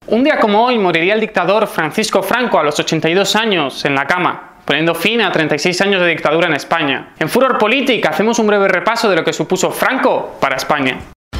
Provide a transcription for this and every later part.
Un día como hoy moriría el dictador Francisco Franco a los 82 años en la cama, poniendo fin a 36 años de dictadura en España. En Furor Política hacemos un breve repaso de lo que supuso Franco para España.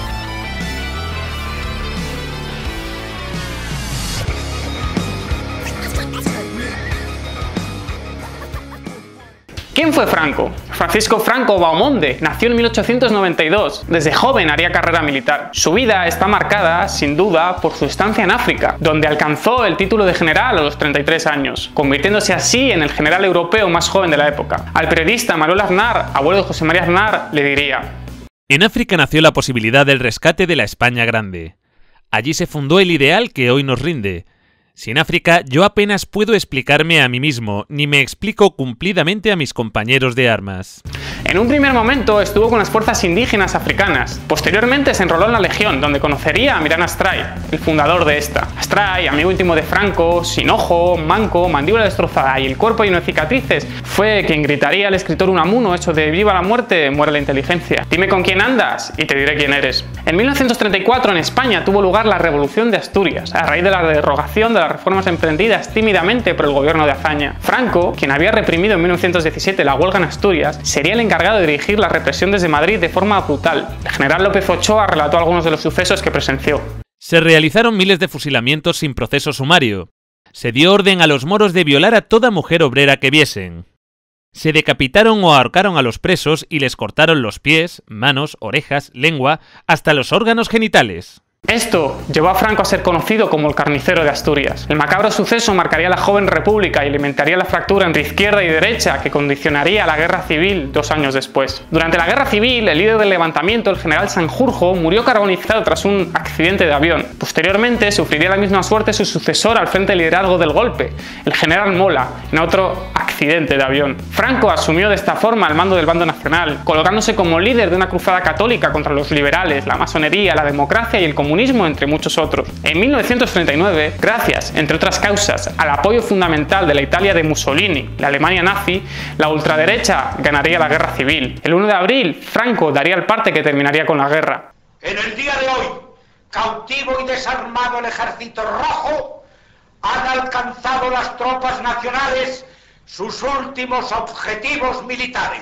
¿Quién fue Franco? Francisco Franco Baumonde nació en 1892. Desde joven haría carrera militar. Su vida está marcada, sin duda, por su estancia en África, donde alcanzó el título de general a los 33 años, convirtiéndose así en el general europeo más joven de la época. Al periodista Manuel Aznar, abuelo de José María Aznar, le diría: en África nació la posibilidad del rescate de la España grande. Allí se fundó el ideal que hoy nos rinde. Sin África, yo apenas puedo explicarme a mí mismo, ni me explico cumplidamente a mis compañeros de armas. En un primer momento estuvo con las fuerzas indígenas africanas. Posteriormente se enroló en la Legión, donde conocería a Miran Astray, el fundador de esta. Astray, amigo íntimo de Franco, sin ojo, manco, mandíbula destrozada y el cuerpo lleno de cicatrices, fue quien gritaría al escritor Unamuno eso de «Viva la muerte, muere la inteligencia. Dime con quién andas y te diré quién eres». En 1934 en España tuvo lugar la Revolución de Asturias, a raíz de la derogación de las reformas emprendidas tímidamente por el gobierno de Azaña. Franco, quien había reprimido en 1917 la huelga en Asturias, sería el encargado de dirigir la represión desde Madrid de forma brutal. El general López Ochoa relató algunos de los sucesos que presenció. Se realizaron miles de fusilamientos sin proceso sumario. Se dio orden a los moros de violar a toda mujer obrera que viesen. Se decapitaron o ahorcaron a los presos y les cortaron los pies, manos, orejas, lengua, hasta los órganos genitales. Esto llevó a Franco a ser conocido como el carnicero de Asturias. El macabro suceso marcaría la joven república y alimentaría la fractura entre izquierda y derecha que condicionaría la guerra civil 2 años después. Durante la guerra civil, el líder del levantamiento, el general Sanjurjo, murió carbonizado tras un accidente de avión. Posteriormente, sufriría la misma suerte su sucesor al frente del liderazgo del golpe, el general Mola, en otro accidente de avión. Franco asumió de esta forma el mando del bando nacional, colocándose como líder de una cruzada católica contra los liberales, la masonería, la democracia y el comunismo, entre muchos otros. En 1939, gracias, entre otras causas, al apoyo fundamental de la Italia de Mussolini, la Alemania nazi, la ultraderecha ganaría la guerra civil. El 1 de abril, Franco daría el parte que terminaría con la guerra. En el día de hoy, cautivo y desarmado el ejército rojo, han alcanzado las tropas nacionales sus últimos objetivos militares.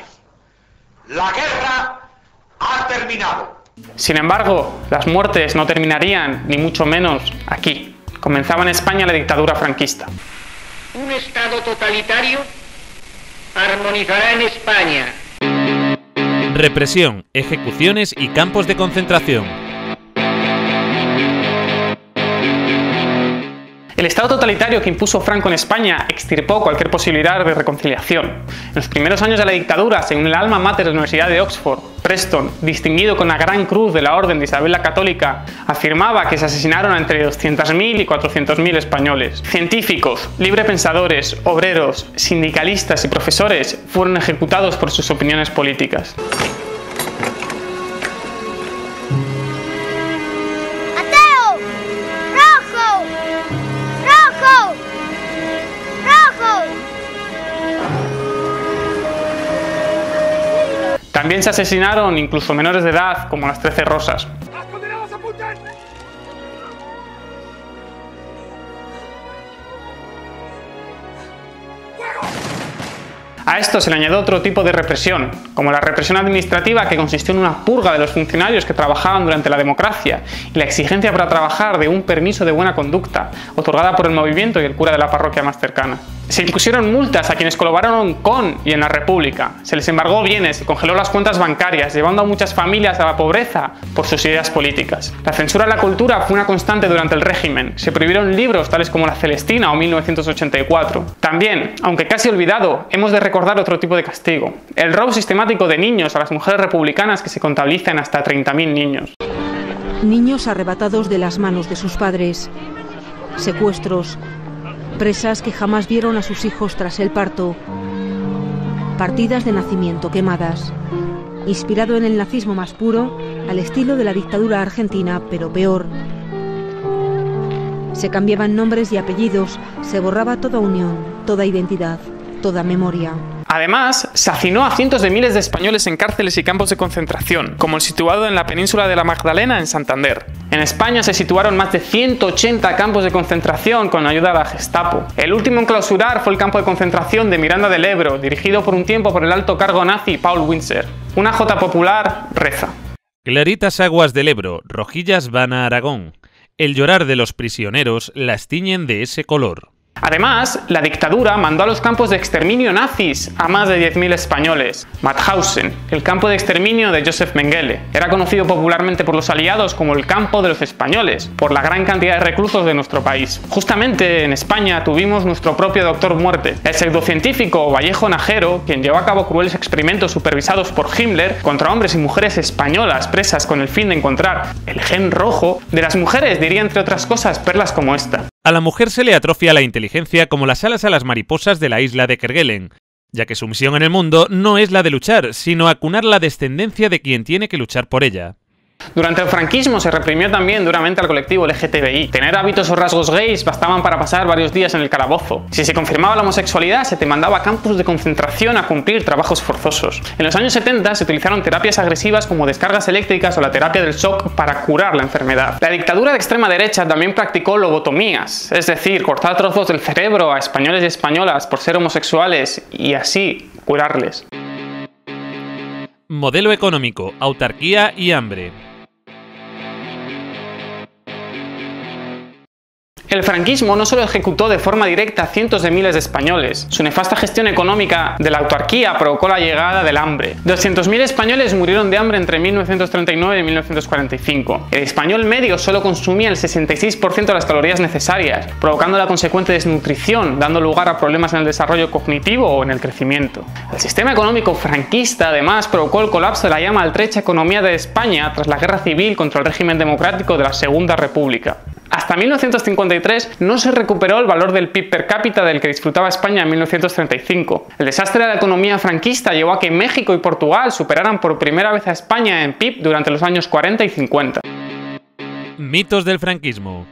La guerra ha terminado. Sin embargo, las muertes no terminarían, ni mucho menos, aquí. Comenzaba en España la dictadura franquista. Un Estado totalitario armonizará en España. Represión, ejecuciones y campos de concentración. El Estado totalitario que impuso Franco en España extirpó cualquier posibilidad de reconciliación. En los primeros años de la dictadura, según el alma mater de la Universidad de Oxford, Preston, distinguido con la Gran Cruz de la Orden de Isabel la Católica, afirmaba que se asesinaron entre 200.000 y 400.000 españoles. Científicos, librepensadores, obreros, sindicalistas y profesores fueron ejecutados por sus opiniones políticas. También se asesinaron incluso menores de edad, como las 13 Rosas. A esto se le añadió otro tipo de represión, como la represión administrativa, que consistió en una purga de los funcionarios que trabajaban durante la democracia y la exigencia para trabajar de un permiso de buena conducta, otorgada por el movimiento y el cura de la parroquia más cercana. Se impusieron multas a quienes colaboraron con y en la República, se les embargó bienes, se congeló las cuentas bancarias, llevando a muchas familias a la pobreza por sus ideas políticas. La censura a la cultura fue una constante durante el régimen, se prohibieron libros tales como La Celestina o 1984. También, aunque casi olvidado, hemos de recordar otro tipo de castigo, el robo sistemático de niños a las mujeres republicanas, que se contabilizan hasta 30.000 niños. Niños arrebatados de las manos de sus padres, secuestros, presas que jamás vieron a sus hijos tras el parto, partidas de nacimiento quemadas. Inspirado en el nazismo más puro, al estilo de la dictadura argentina, pero peor. Se cambiaban nombres y apellidos, se borraba toda unión, toda identidad, toda memoria. Además, se hacinó a cientos de miles de españoles en cárceles y campos de concentración, como el situado en la península de la Magdalena en Santander. En España se situaron más de 180 campos de concentración con ayuda de la Gestapo. El último en clausurar fue el campo de concentración de Miranda del Ebro, dirigido por un tiempo por el alto cargo nazi Paul Windsor. Una jota popular reza: Claritas aguas del Ebro, rojillas van a Aragón. El llorar de los prisioneros las tiñen de ese color. Además, la dictadura mandó a los campos de exterminio nazis a más de 10.000 españoles. Mauthausen, el campo de exterminio de Josef Mengele, era conocido popularmente por los aliados como el campo de los españoles, por la gran cantidad de reclusos de nuestro país. Justamente en España tuvimos nuestro propio Doctor Muerte, el pseudocientífico Vallejo Nájero, quien llevó a cabo crueles experimentos supervisados por Himmler contra hombres y mujeres españolas presas con el fin de encontrar el gen rojo de las mujeres, diría entre otras cosas perlas como esta. A la mujer se le atrofia la inteligencia como las alas a las mariposas de la isla de Kerguelen, ya que su misión en el mundo no es la de luchar, sino acunar la descendencia de quien tiene que luchar por ella. Durante el franquismo se reprimió también duramente al colectivo LGTBI. Tener hábitos o rasgos gays bastaban para pasar varios días en el calabozo. Si se confirmaba la homosexualidad, se te mandaba a campos de concentración a cumplir trabajos forzosos. En los años 70 se utilizaron terapias agresivas como descargas eléctricas o la terapia del shock para curar la enfermedad. La dictadura de extrema derecha también practicó lobotomías, es decir, cortar trozos del cerebro a españoles y españolas por ser homosexuales y así curarles. Modelo económico, autarquía y hambre. El franquismo no solo ejecutó de forma directa a cientos de miles de españoles, su nefasta gestión económica de la autarquía provocó la llegada del hambre. 200.000 españoles murieron de hambre entre 1939 y 1945. El español medio solo consumía el 66% de las calorías necesarias, provocando la consecuente desnutrición, dando lugar a problemas en el desarrollo cognitivo o en el crecimiento. El sistema económico franquista además provocó el colapso de la ya maltrecha economía de España tras la guerra civil contra el régimen democrático de la Segunda República. Hasta 1953 no se recuperó el valor del PIB per cápita del que disfrutaba España en 1935. El desastre de la economía franquista llevó a que México y Portugal superaran por primera vez a España en PIB durante los años 40 y 50. Mitos del franquismo.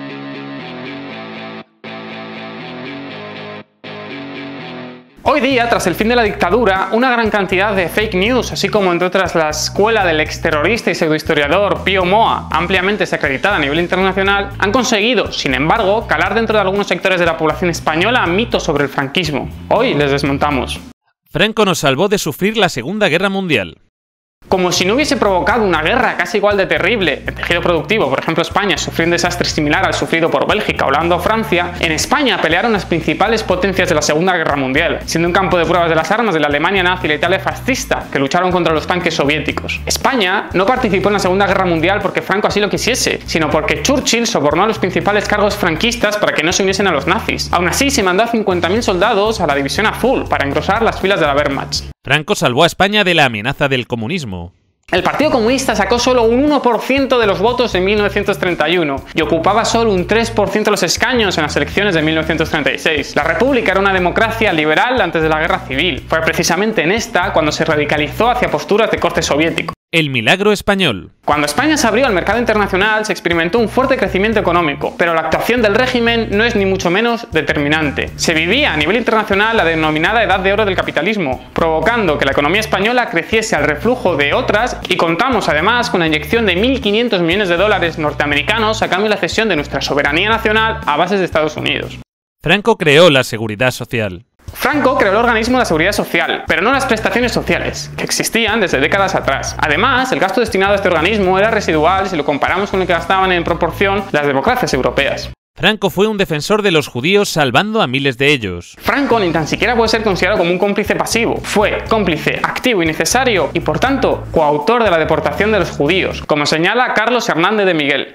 Hoy día, tras el fin de la dictadura, una gran cantidad de fake news, así como entre otras la escuela del exterrorista y pseudohistoriador Pío Moa, ampliamente desacreditada a nivel internacional, han conseguido, sin embargo, calar dentro de algunos sectores de la población española mitos sobre el franquismo. Hoy les desmontamos. Franco nos salvó de sufrir la Segunda Guerra Mundial. Como si no hubiese provocado una guerra casi igual de terrible en tejido productivo, por ejemplo España sufrió un desastre similar al sufrido por Bélgica, Holanda o Francia, en España pelearon las principales potencias de la Segunda Guerra Mundial, siendo un campo de pruebas de las armas de la Alemania nazi y la Italia fascista, que lucharon contra los tanques soviéticos. España no participó en la Segunda Guerra Mundial porque Franco así lo quisiese, sino porque Churchill sobornó a los principales cargos franquistas para que no se uniesen a los nazis. Aún así, se mandó a 50.000 soldados a la División Azul para engrosar las filas de la Wehrmacht. Franco salvó a España de la amenaza del comunismo. El Partido Comunista sacó solo un 1% de los votos en 1931 y ocupaba solo un 3% de los escaños en las elecciones de 1936. La República era una democracia liberal antes de la Guerra Civil. Fue precisamente en esta cuando se radicalizó hacia posturas de corte soviético. El milagro español. Cuando España se abrió al mercado internacional se experimentó un fuerte crecimiento económico, pero la actuación del régimen no es ni mucho menos determinante. Se vivía a nivel internacional la denominada edad de oro del capitalismo, provocando que la economía española creciese al reflujo de otras y contamos además con la inyección de 1.500 millones de dólares norteamericanos a cambio de la cesión de nuestra soberanía nacional a bases de Estados Unidos. Franco creó la Seguridad Social. Franco creó el organismo de la Seguridad Social, pero no las prestaciones sociales, que existían desde décadas atrás. Además, el gasto destinado a este organismo era residual si lo comparamos con el que gastaban en proporción las democracias europeas. Franco fue un defensor de los judíos salvando a miles de ellos. Franco ni tan siquiera puede ser considerado como un cómplice pasivo. Fue cómplice activo y necesario y, por tanto, coautor de la deportación de los judíos, como señala Carlos Hernández de Miguel.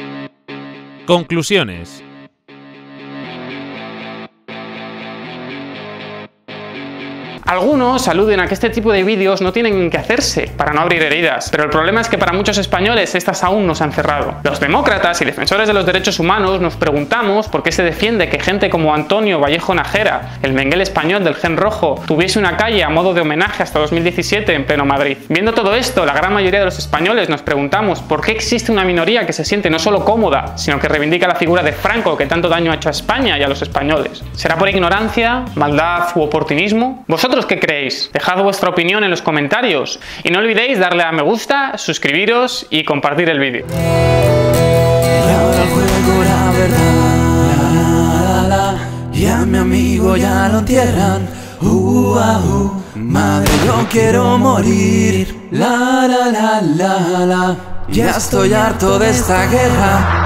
Conclusiones. Algunos aluden a que este tipo de vídeos no tienen que hacerse para no abrir heridas, pero el problema es que para muchos españoles estas aún no se han cerrado. Los demócratas y defensores de los derechos humanos nos preguntamos por qué se defiende que gente como Antonio Vallejo Nájera, el Mengele español del gen rojo, tuviese una calle a modo de homenaje hasta 2017 en pleno Madrid. Viendo todo esto, la gran mayoría de los españoles nos preguntamos por qué existe una minoría que se siente no solo cómoda, sino que reivindica la figura de Franco que tanto daño ha hecho a España y a los españoles. ¿Será por ignorancia, maldad u oportunismo? ¿Vosotros qué creéis? Dejad vuestra opinión en los comentarios y no olvidéis darle a me gusta, suscribiros y compartir el vídeo. mi amigo ya lo entierran. Madre, yo quiero morir. La la la la la. Ya estoy harto de esta guerra.